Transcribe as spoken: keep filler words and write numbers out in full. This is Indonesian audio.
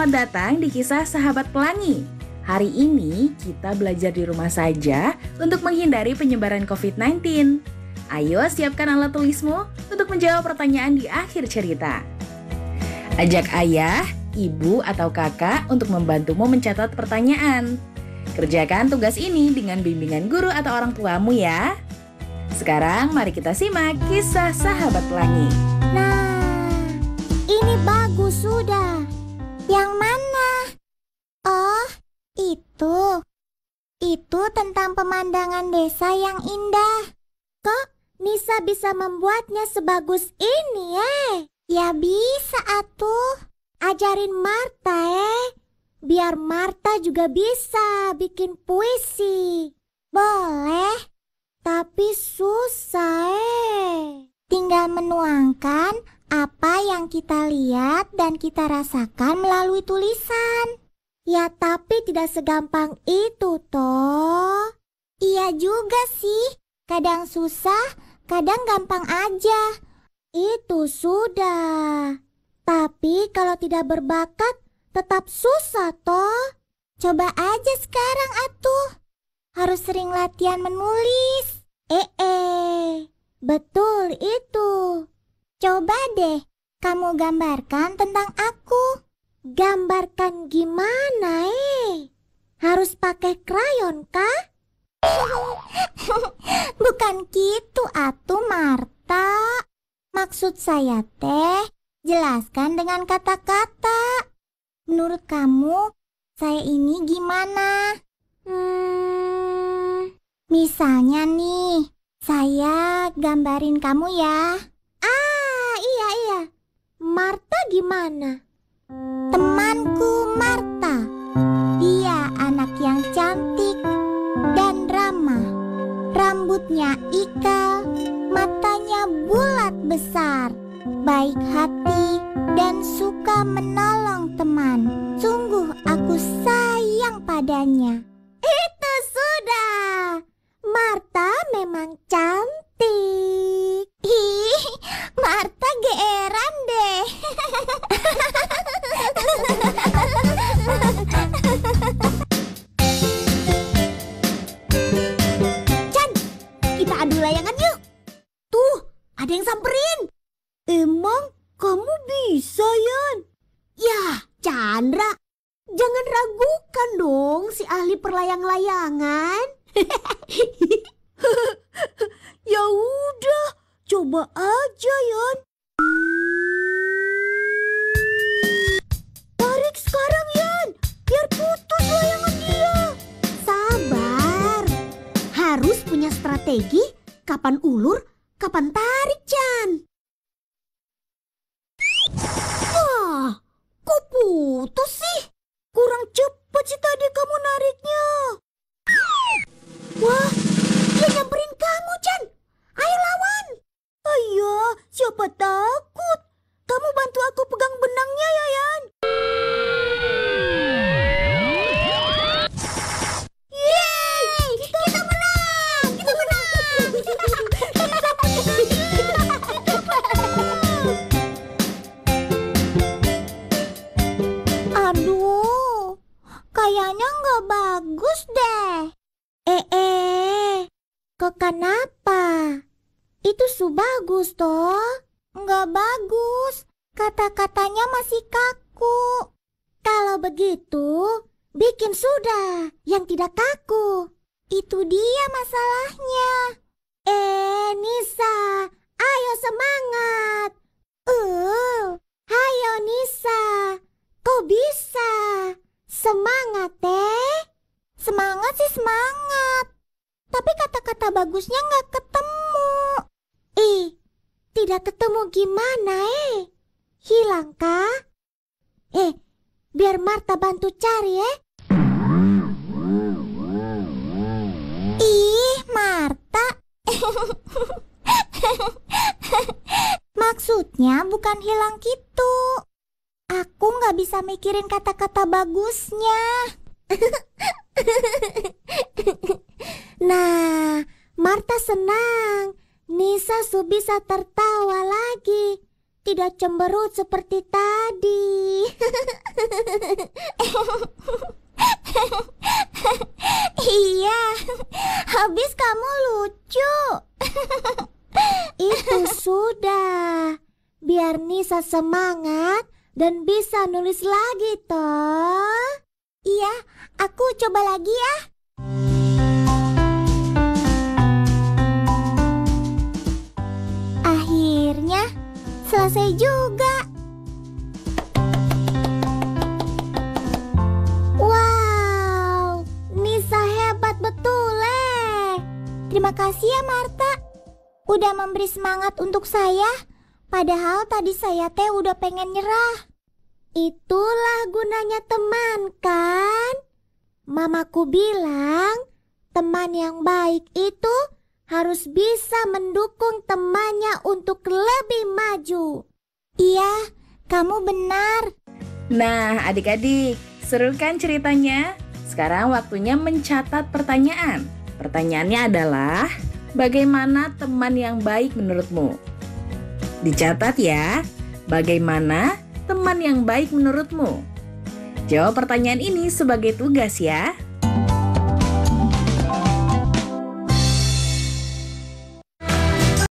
selamat datang di Kisah Sahabat Pelangi. Hari ini kita belajar di rumah saja untuk menghindari penyebaran covid sembilan belas. Ayo siapkan alat tulismu untuk menjawab pertanyaan di akhir cerita. Ajak ayah, ibu, atau kakak untuk membantumu mencatat pertanyaan. Kerjakan tugas ini dengan bimbingan guru atau orang tuamu ya. Sekarang mari kita simak Kisah Sahabat Pelangi. Nah, ini bagus sudah. Yang mana? Oh, itu. Itu tentang pemandangan desa yang indah. Kok Nisa bisa membuatnya sebagus ini, eh? Ya bisa atuh. Ajarin Marta, eh. Biar Marta juga bisa bikin puisi. Boleh, tapi susah, eh. Tinggal menuangkan apa yang kita lihat dan kita rasakan melalui tulisan. Ya tapi tidak segampang itu toh. Iya juga sih. Kadang susah, kadang gampang aja. Itu sudah. Tapi kalau tidak berbakat, tetap susah toh. Coba aja sekarang atuh. Harus sering latihan menulis. Eh eh, betul itu. Coba deh, kamu gambarkan tentang aku. Gambarkan gimana eh? Harus pakai krayon kah? Bukan gitu atuh Marta. Maksud saya teh, jelaskan dengan kata-kata. Menurut kamu, saya ini gimana? Hmm, misalnya nih, saya gambarin kamu ya. Ah, iya iya. Marta gimana? Temanku Marta. Dia anak yang cantik dan ramah. Rambutnya ikal, matanya bulat besar, baik hati dan suka menolong teman. Sungguh aku sayang padanya. Itu sudah. Marta memang cantik. Ih, Marta geeran deh. Chan, kita adu layangan yuk. Tuh, ada yang samperin. Emang kamu bisa, Yan? Ya, Chandra. Jangan ragukan dong si ahli perlayang-layangan. Ya udah, coba aja, Yan. Tarik sekarang, Yan. Biar putus layangan dia. Sabar. Harus punya strategi. Kapan ulur, kapan tarik, Chan. Wah, kok putus sih? Kurang cepat sih tadi kamu nariknya. Wah, dia nyamperin kamu, Chan. Ayo lawan. Ayo, siapa takut? Kamu bantu aku pegang benangnya ya, Yan. Yeay, kita, kita menang. Kita menang. Aduh, kayaknya nggak bagus deh. Eh, eh, kok kenapa? Itu su bagus toh? Nggak bagus, kata-katanya masih kaku. Kalau begitu, bikin sudah yang tidak kaku. Itu dia masalahnya. Eh, Nisa, ayo semangat. Uh, ayo Nisa, kau bisa. Semangat teh. Semangat sih semangat. Tapi kata-kata bagusnya nggak ketemu. Eh, tidak ketemu gimana eh? Hilang kah? Eh, biar Marta bantu cari eh. Ih, Marta. Maksudnya bukan hilang gitu. Aku nggak bisa mikirin kata-kata bagusnya. Nah, Marta senang. Nisa su bisa tertawa lagi. tidak cemberut seperti tadi. Iya, habis kamu lucu. Itu sudah. Biar Nisa semangat dan bisa nulis lagi toh. Iya, aku coba lagi ya. Akhirnya selesai juga. Wow, Nisa hebat betul eh. Terima kasih ya Marta, udah memberi semangat untuk saya. Padahal tadi saya teh udah pengen nyerah. Itulah gunanya teman kan? Mamaku bilang, teman yang baik itu harus bisa mendukung temannya untuk lebih maju. Iya, kamu benar. Nah, adik-adik, seru kan ceritanya? Sekarang waktunya mencatat pertanyaan. Pertanyaannya adalah, bagaimana teman yang baik menurutmu? Dicatat ya, bagaimana teman yang baik menurutmu? Jawab pertanyaan ini sebagai tugas ya.